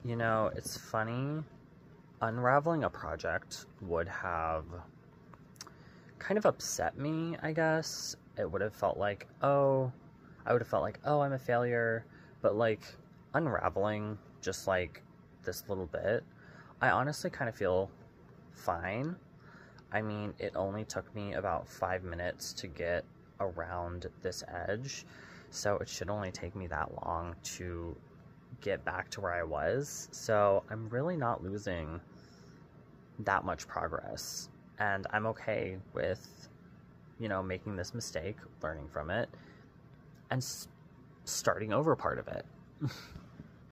You know, it's funny. Unraveling a project would have kind of upset me, I guess. It would have felt like, oh, I would have felt like, oh, I'm a failure. But like unraveling just like this little bit, I honestly kind of feel fine. I mean, it only took me about 5 minutes to get around this edge, so it should only take me that long to get back to where I was. So I'm really not losing that much progress, and I'm okay with, you know, making this mistake, learning from it, and starting over part of it.